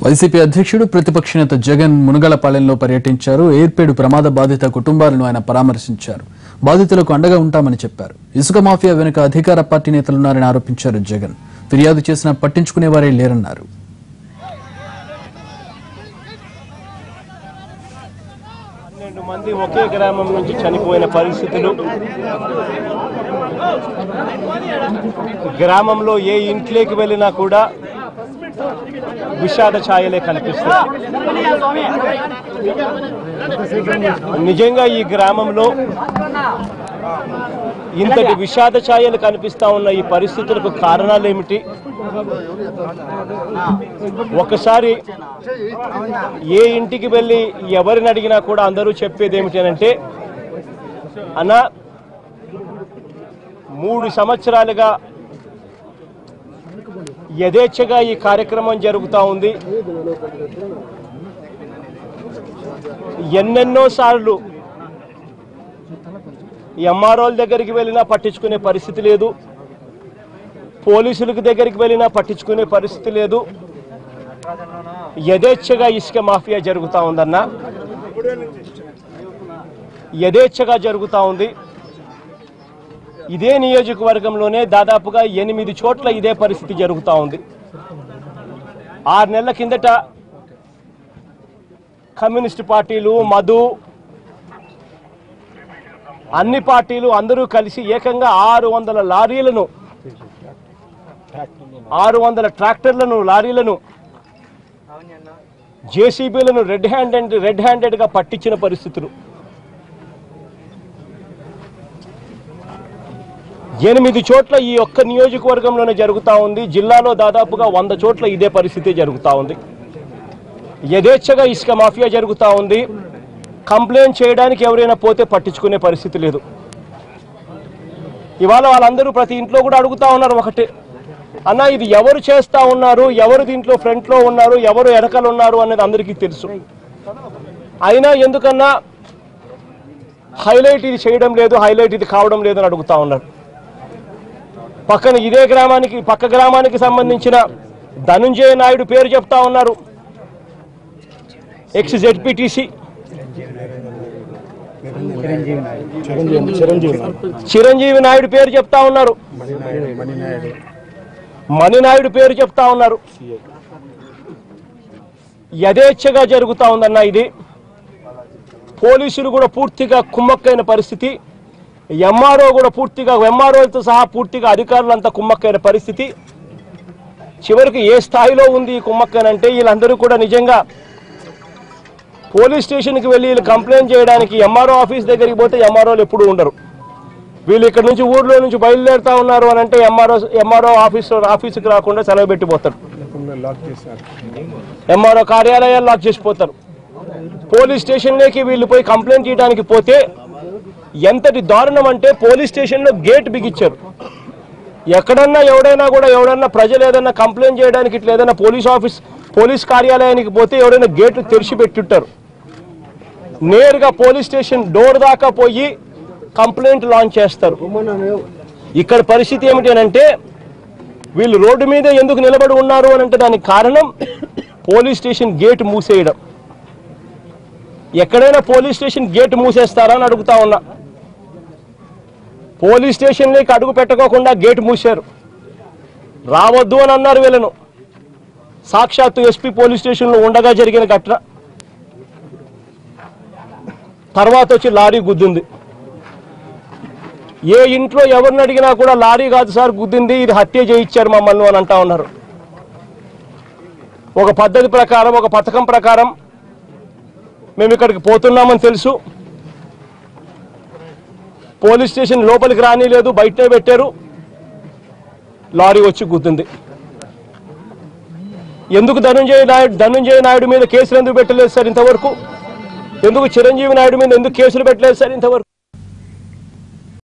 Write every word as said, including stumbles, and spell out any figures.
YCP అధ్యక్షుడు ప్రతిపక్ష నేత జగన్ మునగలపాలెంలో పర్యటించారు. ఎయిర్పేడు ప్రమాద బాధిత కుటుంబాలను ఆయన పరామర్శించారు. బాధితులకు అండగా ఉంటామని చెప్పారు. ఇసుక మాఫియా వెనుక అధికార పార్టీ నేతలున్నారని ఆరోపించారు జగన్. ఫిర్యాదు చేసినా పట్టించుకునేవారే లేరన్నారు. పన్నెండు మంది ఒకే గ్రామం నుంచి చనిపోయిన పరిస్థితులు, గ్రామంలో ఏ ఇంట్లోకి వెళ్ళినా కూడా విషాద ఛాయలే కనిపిస్తాయి. నిజంగా ఈ గ్రామంలో ఇంతటి విషాద ఛాయలు కనిపిస్తా ఉన్న ఈ పరిస్థితులకు కారణాలు ఏమిటి? ఒకసారి ఏ ఇంటికి వెళ్ళి ఎవరిని అడిగినా కూడా అందరూ చెప్పేది ఏమిటి అంటే, అన్న మూడు సంవత్సరాలుగా యథేచ్ఛగా ఈ కార్యక్రమం జరుగుతూ ఉంది. ఎన్నెన్నో సార్లు ఎంఆర్ఓల దగ్గరికి వెళ్ళినా పట్టించుకునే పరిస్థితి లేదు, పోలీసులకు దగ్గరికి వెళ్ళినా పట్టించుకునే పరిస్థితి లేదు. యథేచ్ఛగా ఇసుక మాఫియా జరుగుతూ ఉందన్న, యథేచ్ఛగా జరుగుతూ ఉంది. ఇదే నియోజకవర్గంలోనే దాదాపుగా ఎనిమిది చోట్ల ఇదే పరిస్థితి జరుగుతూ ఉంది. ఆరు నెలల కిందట కమ్యూనిస్ట్ పార్టీలు, మధు, అన్ని పార్టీలు అందరూ కలిసి ఏకంగా ఆరు వందల లారీలను ఆరు వందల ట్రాక్టర్లను లారీలను జేసీబీలను రెడ్ హ్యాండెడ్ రెడ్ హ్యాండెడ్గా పట్టించిన పరిస్థితులు. ఎనిమిది చోట్ల ఈ ఒక్క నియోజకవర్గంలోనే జరుగుతూ ఉంది. జిల్లాలో దాదాపుగా వంద చోట్ల ఇదే పరిస్థితి జరుగుతూ ఉంది. యథేచ్ఛగా ఇసుక మాఫియా జరుగుతూ ఉంది. కంప్లైంట్ చేయడానికి ఎవరైనా పోతే పట్టించుకునే పరిస్థితి లేదు. ఇవాళ వాళ్ళందరూ ప్రతి ఇంట్లో కూడా అడుగుతూ ఉన్నారు ఒకటే, అన్న ఇది ఎవరు చేస్తూ ఉన్నారు, ఎవరు దీంట్లో ఫ్రంట్లో ఉన్నారు, ఎవరు వెనకలు ఉన్నారు అనేది అందరికీ తెలుసు. అయినా ఎందుకన్నా హైలైట్ ఇది చేయడం లేదు, హైలైట్ ఇది కావడం లేదు అని అడుగుతూ ఉన్నారు. పక్కన ఇదే గ్రామానికి పక్క గ్రామానికి సంబంధించిన ధనుంజయ నాయుడు పేరు చెప్తా ఉన్నారు. ఎక్స్ జెడ్పీటీసీ చిరంజీవి నాయుడు పేరు చెప్తా ఉన్నారు, మణినాయుడు పేరు చెప్తా ఉన్నారు. యథేచ్ఛగా జరుగుతూ ఉందన్న ఇది. పోలీసులు కూడా పూర్తిగా కుమ్మక్కైన పరిస్థితి, ఎంఆర్ఓ కూడా పూర్తిగా ఎంఆర్ఓలతో సహా పూర్తిగా అధికారులంతా కుమ్మక్కైన పరిస్థితి. చివరికి ఏ స్థాయిలో ఉంది ఈ కుమ్మక్కనంటే, వీళ్ళందరూ కూడా నిజంగా పోలీస్ స్టేషన్కి వెళ్ళి వీళ్ళు కంప్లైంట్ చేయడానికి ఎంఆర్ఓ ఆఫీస్ దగ్గరికి పోతే ఎంఆర్ఓలు ఎప్పుడూ ఉండరు. వీళ్ళు ఇక్కడ నుంచి ఊర్లో నుంచి బయలుదేరుతా ఉన్నారు అని అంటే ఎంఆర్ఓ ఎంఆర్ఓ ఆఫీస్ ఆఫీసుకి రాకుండా సెలవు పెట్టిపోతారు. ఎంఆర్ఓ కార్యాలయాలు లాక్ చేసిపోతారు. పోలీస్ స్టేషన్లోకి వీళ్ళు పోయి కంప్లైంట్ చేయడానికి పోతే ఎంతటి దారుణం అంటే, పోలీస్ స్టేషన్లో గేట్ బిగించారు. ఎక్కడన్నా ఎవడైనా కూడా ఎవడన్నా ప్రజలు ఏదన్నా కంప్లైంట్ చేయడానికి ఇట్లా ఏదైనా పోలీస్ ఆఫీస్ పోలీస్ కార్యాలయానికి పోతే ఎవరైనా గేట్లు తెరిచి పెట్టుంటారు. నేరుగా పోలీస్ స్టేషన్ డోర్ దాకా పోయి కంప్లైంట్ లాంచ్ చేస్తారు. ఇక్కడ పరిస్థితి ఏమిటి అంటే, వీళ్ళు రోడ్డు మీద ఎందుకు నిలబడి ఉన్నారు అని అంటే దానికి కారణం పోలీస్ స్టేషన్ గేట్ మూసేయడం. ఎక్కడైనా పోలీస్ స్టేషన్ గేట్ మూసేస్తారా అని అడుగుతా ఉన్నా. పోలీస్ స్టేషన్లోకి అడుగు పెట్టకోకుండా గేట్ మూసారు. రావద్దు అని అన్నారు వీళ్ళను. సాక్షాత్తు ఎస్పీ పోలీస్ స్టేషన్లో ఉండగా జరిగిన ఘటన. తర్వాత వచ్చి లారీ గుద్దింది. ఏ ఇంట్లో ఎవరిని అడిగినా కూడా లారీ కాదు సార్ గుద్దింది, ఇది హత్య చేయించారు మమ్మల్ని అని అంటా ఉన్నారు. ఒక పద్ధతి ప్రకారం, ఒక పథకం ప్రకారం మేము ఇక్కడికి పోతున్నామని తెలుసు. పోలీస్ స్టేషన్ లోపలికి రాని లేదు, బయటే పెట్టారు. లారీ వచ్చి గుద్దింది. ఎందుకు ధనుంజయ నాయుడు ధనుంజయ నాయుడు మీద కేసులు ఎందుకు పెట్టలేదు సార్ ఇంతవరకు? ఎందుకు చిరంజీవి నాయుడు మీద ఎందుకు కేసులు పెట్టలేదు సార్ ఇంతవరకు?